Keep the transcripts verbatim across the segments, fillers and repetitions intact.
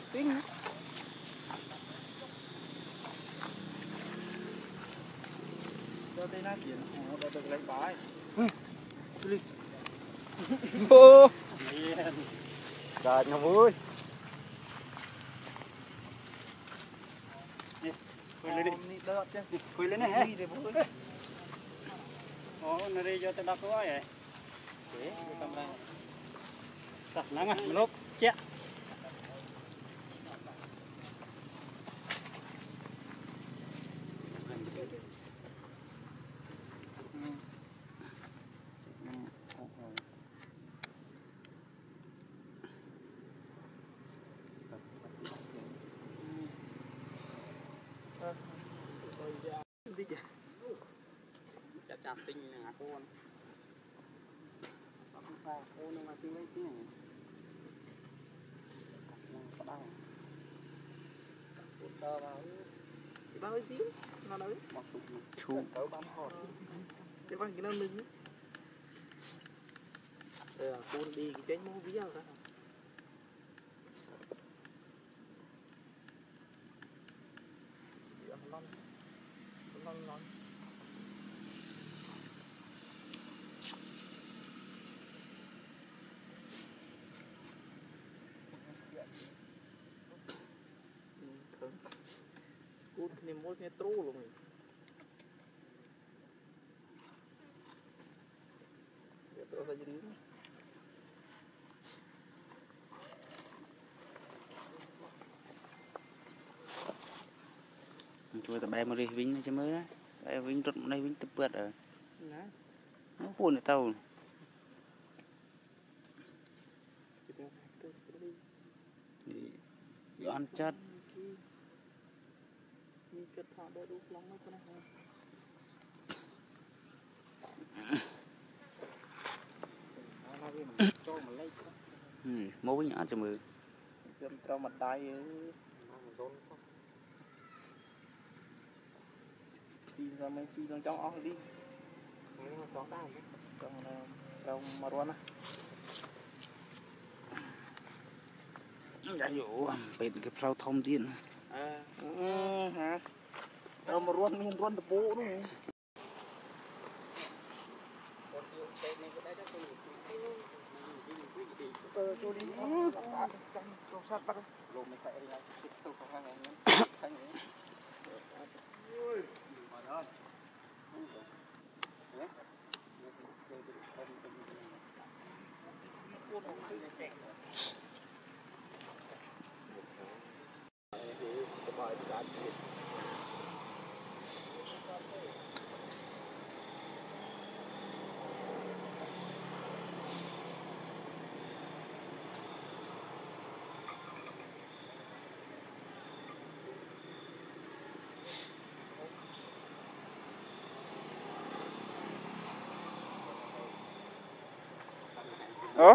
Tính. Cho tên nó chuyển, nó được lấy bái. Đi. Ô. Trời nó vui. Quay lên đi. Quay lên này. Ồ, nó đi cho tao đọc cái vậy. Thế, cầm ra. Đặt nắng à, lốp, chết. Chặt chặt tinh này hả con? Nó không sao, cô nó mà tinh lấy tí này. Có đau. Cột tơ vào. Cái bao xíu, nó đấy. Mặc tục chu. Tớ bám hột. Cái băng cái nó lưng. Đây là con đi cái chén mũ vía ra. Ngon. Ngon ngon. Cút này mỗi cái trâu luôn rồi. Để trâu ra dưới. Chui tập em đi vinh cho mới đấy. Em vinh rút đây vinh tập bớt rồi. Nó buồn để tàu. Đi ăn chất. Ừ, mô với nhỏ cho mười. Châm trao mặt tay xì ra mấy xì trong trong óc đi. Trong trong mà ruột á. Dạ dụ bên cái phao thông tin. À, hả? Trong mà ruột mình ruột tập bộ đúng không? Tôi cho đi trong sát bắt lộn mình sẽ là tiếp tục không ăn ngày thành ôi mà đó ơ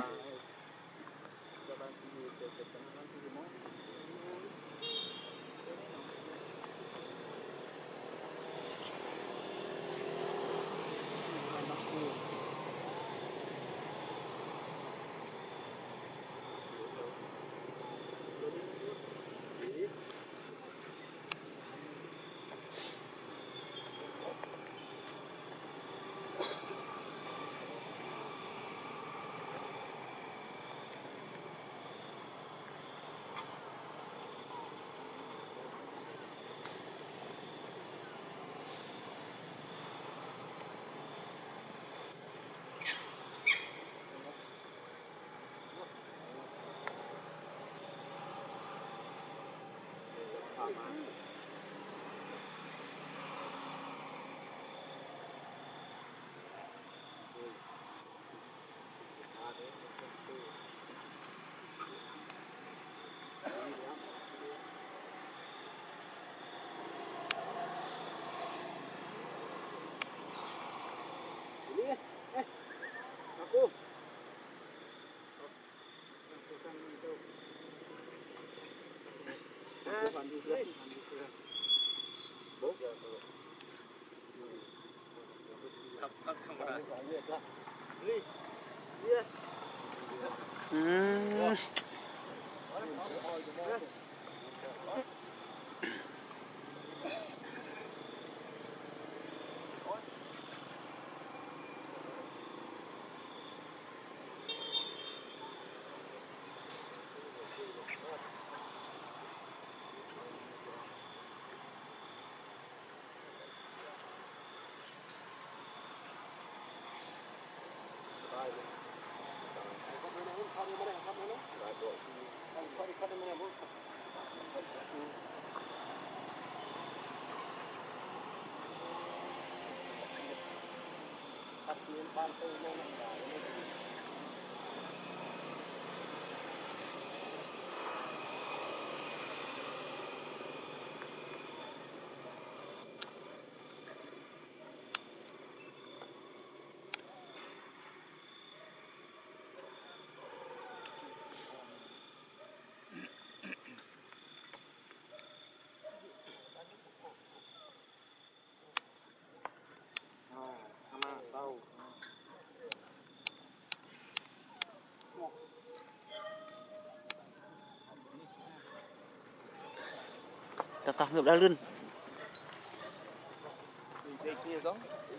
Tao ngược ra luôn. Đây kia giống.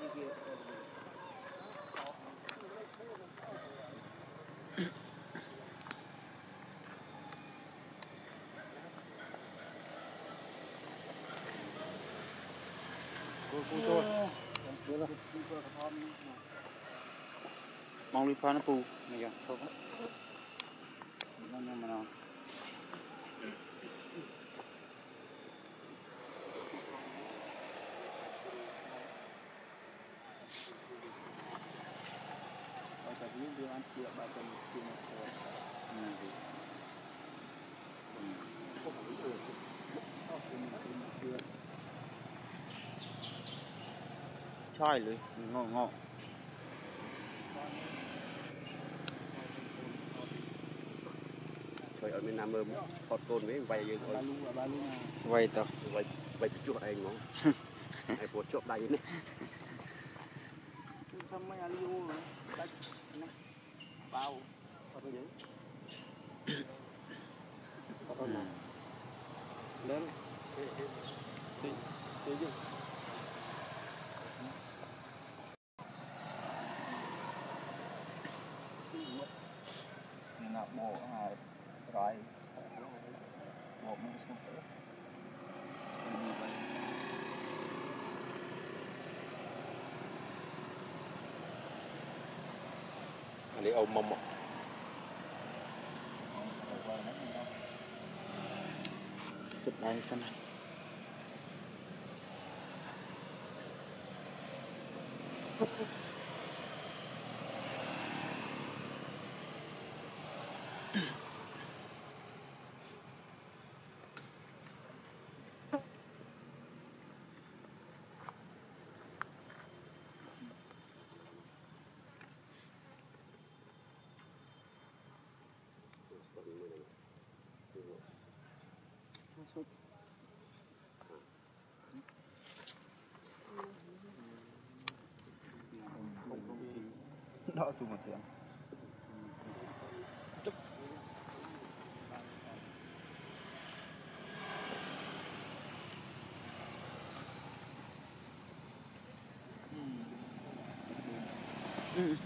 Mong đi pha nó pù này kìa, thôi quá. Nó nhưng mà nào. Choi lưới, ngộ ngộ. Thôi ở miền Nam ơi, hot côn với vay rồi. Vậy tao. Vay vay chút anh ngon. Ai buộc chốt đây này. Xong mấy aliu rồi. Bao. Có cái gì? Có con nào? Lớn. Tí, tí chứ. Ngọc bộ à rồi. Bộ mình xuống tới. Anh đi ôm mông. Chụp đây phân này. Đó xuống một tiếng. Ừ.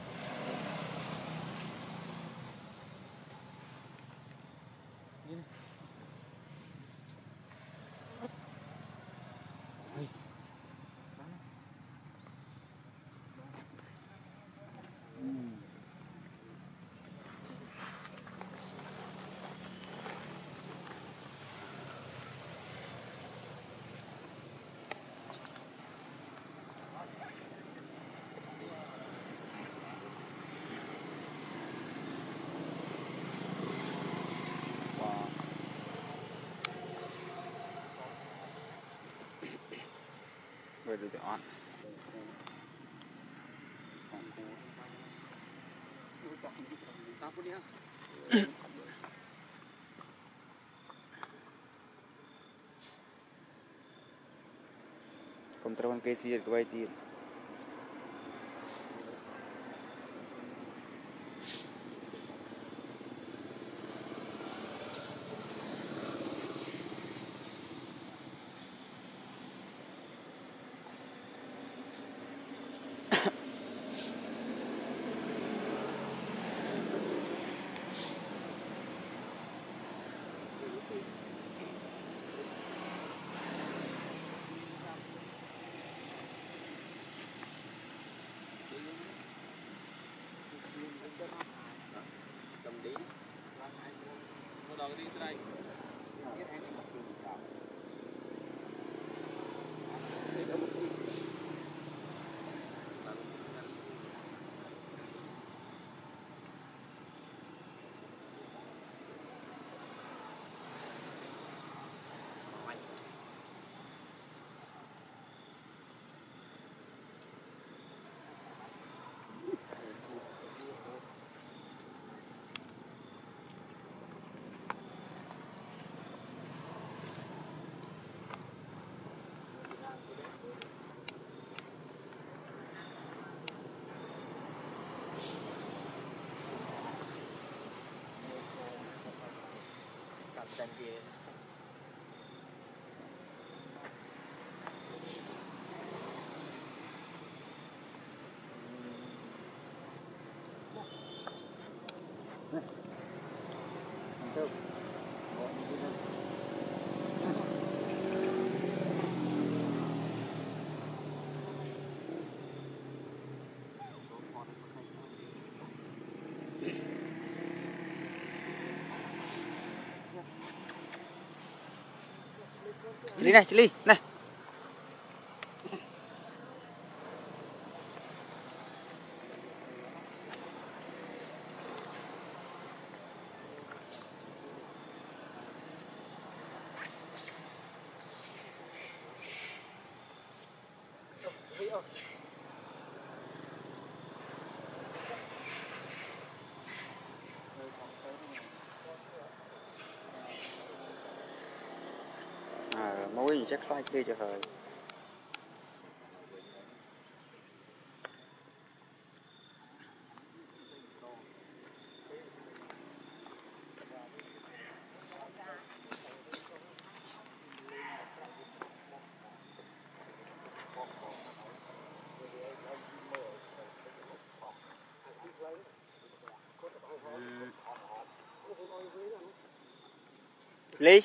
Rồi được on. Kontrol cái gì cái vậy cầm đi một đầu đi đây Đằng kia Chili này, chili này. À, mối chắc phải kia cho hơi. Ly.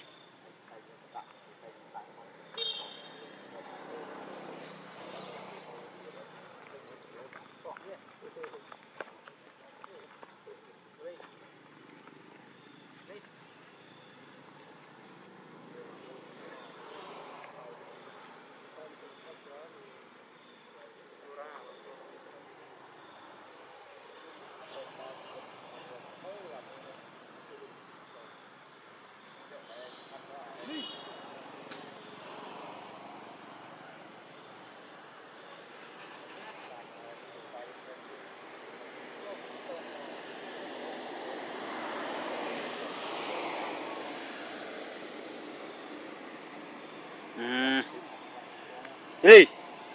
Ừ. Đi.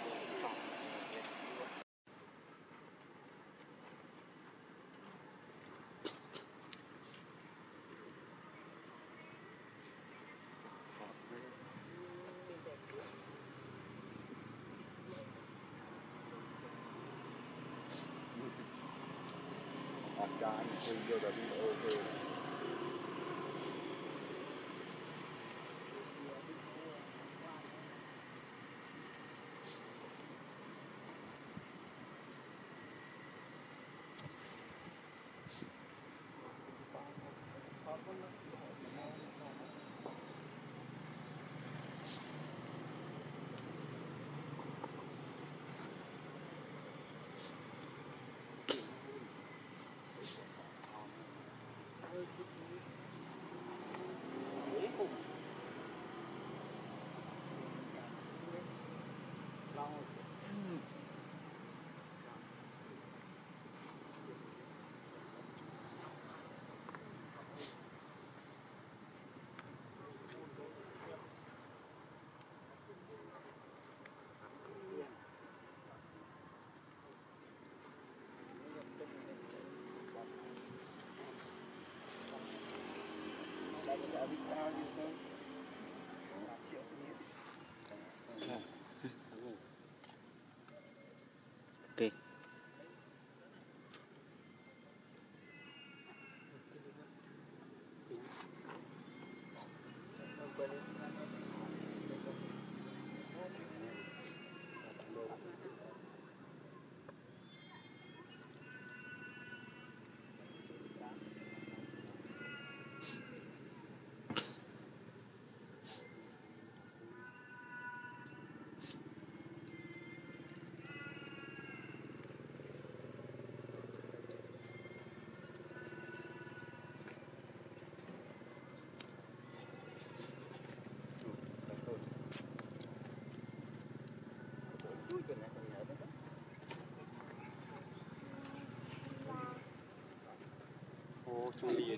Anh chơi vô rồi đi ok. một chu đi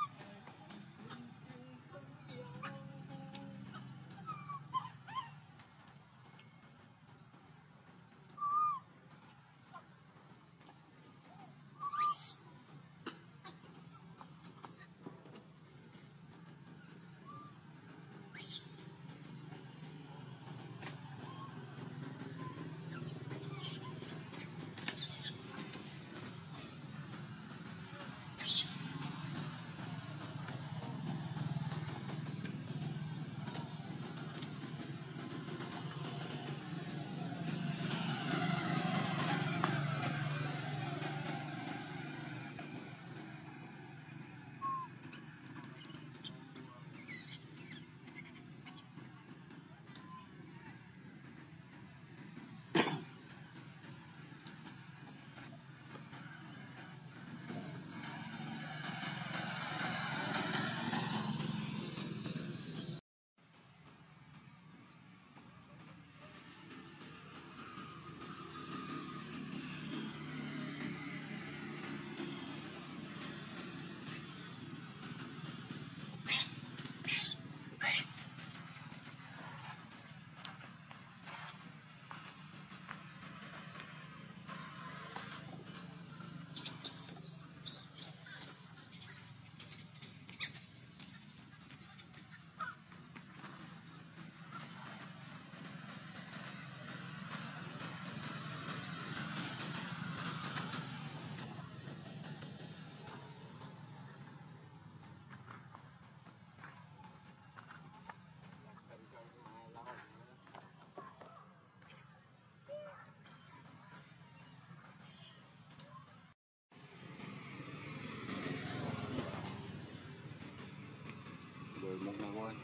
rồi một ngày qua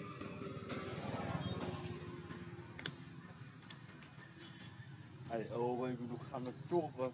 ai ô vậy mình không được chuột rồi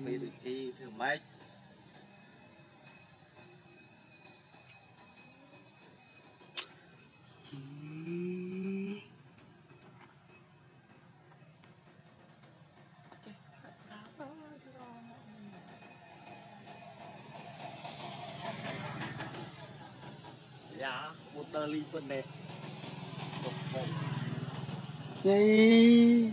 bị được chi thử mấy dạ một tờ ly phân đẹp Vậy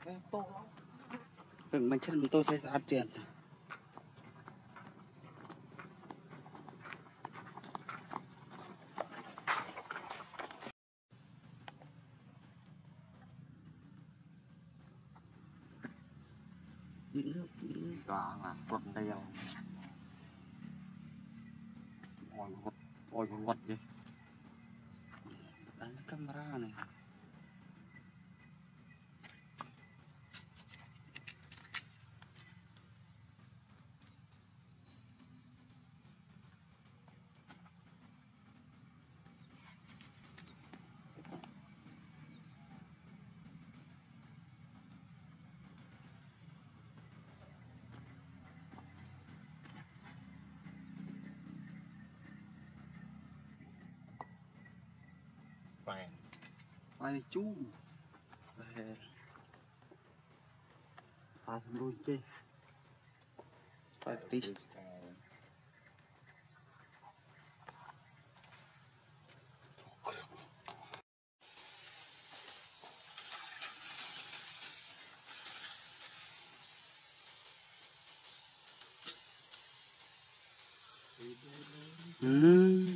đừng mình chân tôi sẽ ăn tiền những nước những nước đó là quật đeo ôi quật ôi quật gì đánh camera này phải phải chú phải luôn chứ phải tí ừ.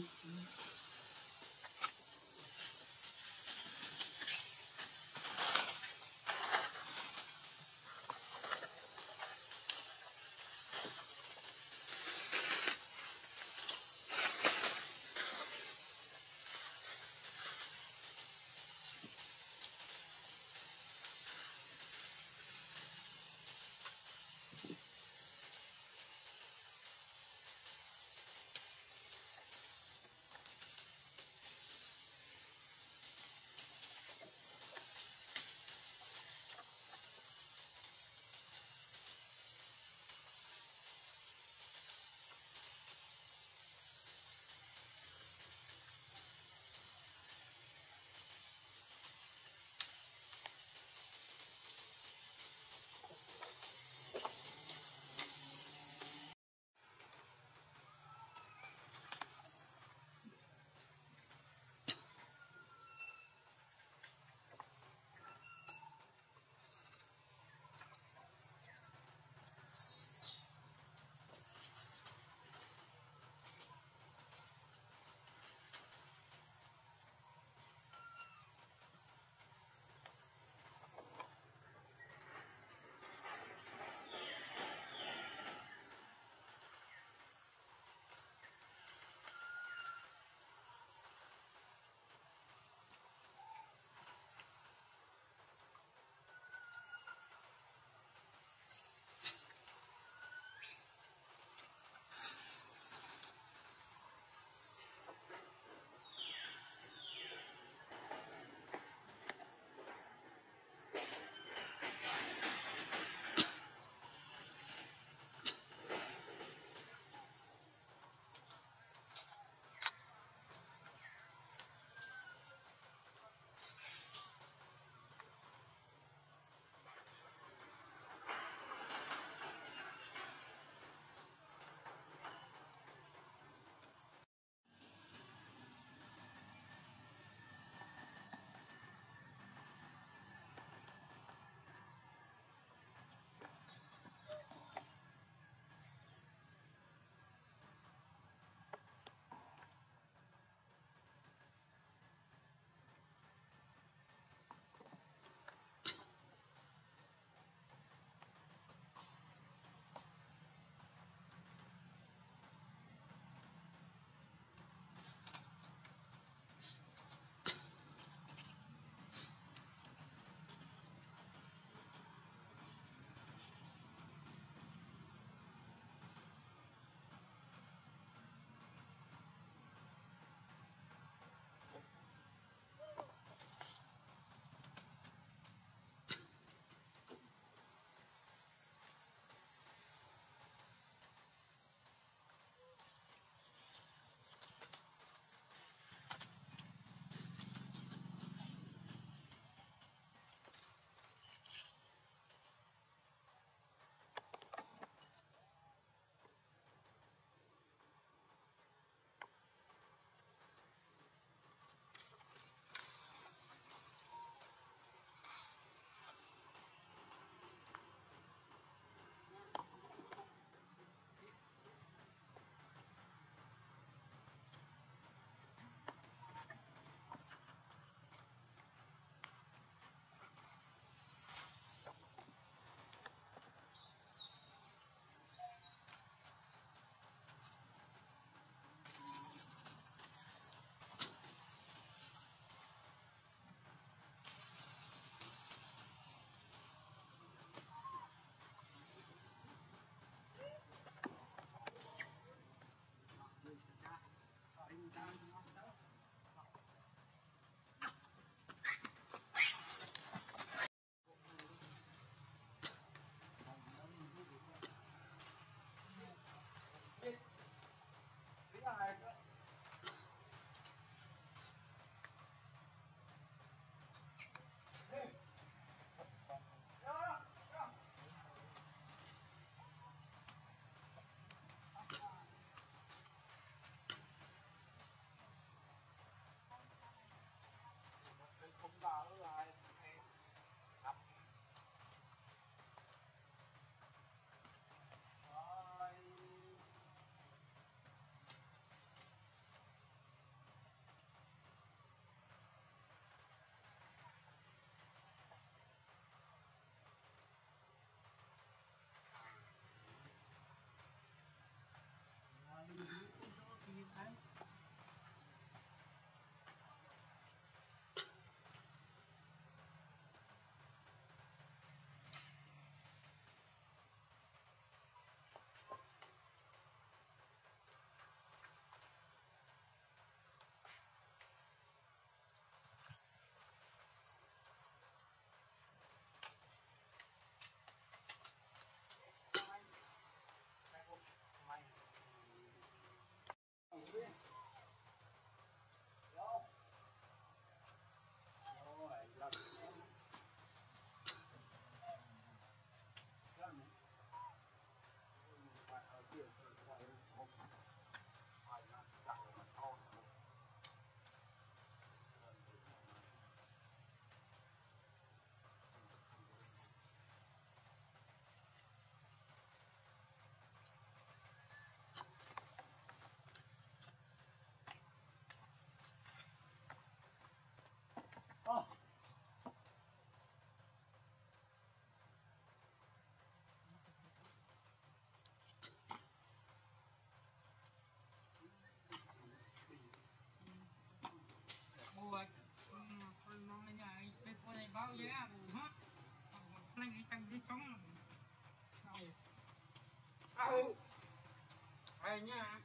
ai nha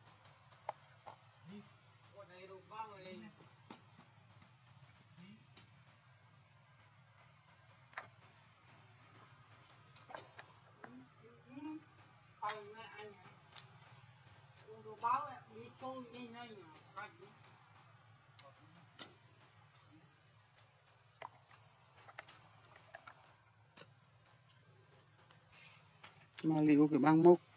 qua đây đâu bao rồi anh anh đồ báo đi trôi như này nhỉ mà liệu cái băng mốc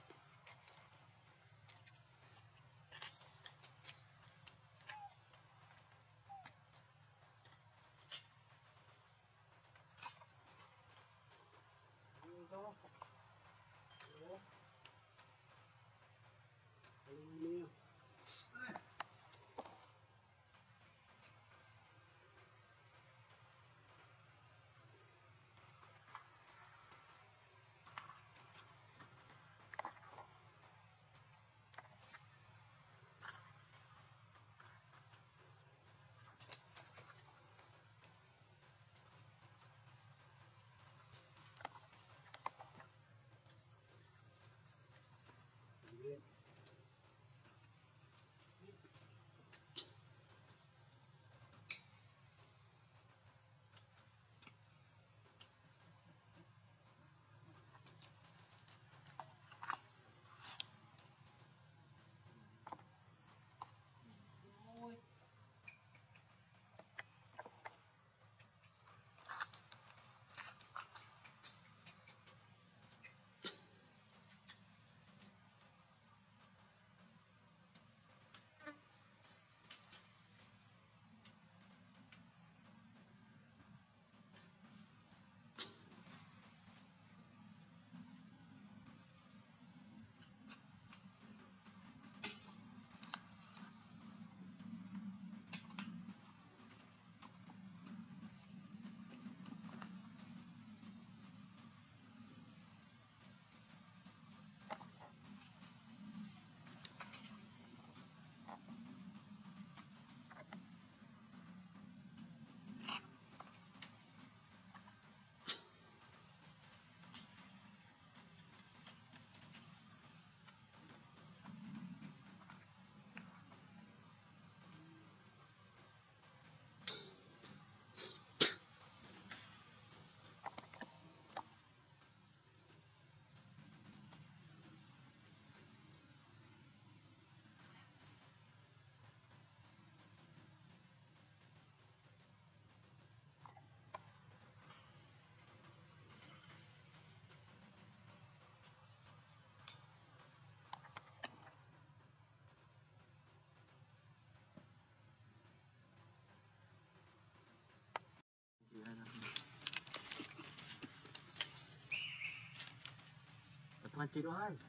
mà chị đó hay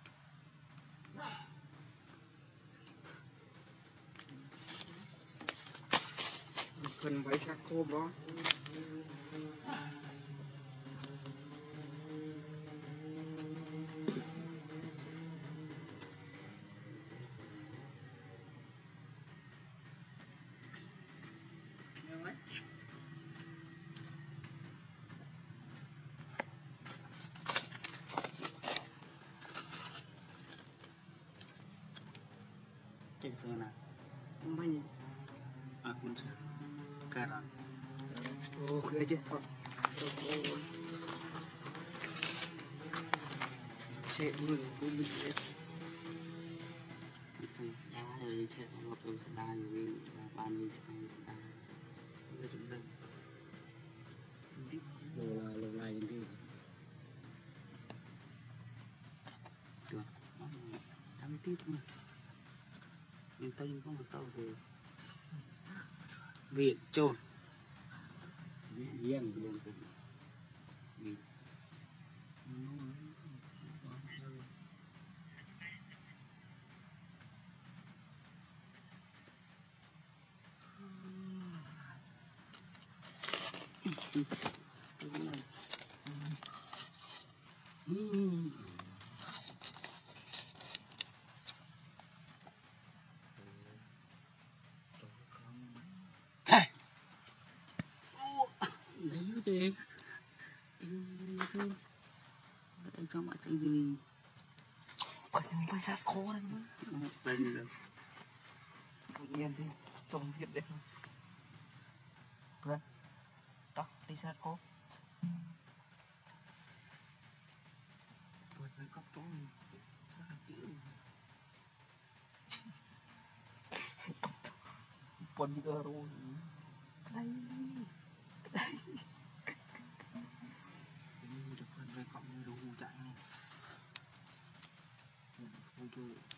cần phải sạc khô đó cek sana banyak aku sekarang oh aja tot cek dulu dulu itu ya ini cek kalau tuh sedang ini panis panis sedang itu sedang bola bola ini tuh kami tidur nhưng tôi không có tao thì Việt trôn Việt riêng riêng từ Việt đấy thế để cho mọi chuyện gì ไปsát khô này đây gì đây tự nhiên thì trông việt đẹp vâng tóc đi sát khô tôi thấy cóc trống rất là kỹ quần đi euro đây đây được phân với cọng như đồ hù chạy này. Ôi trời.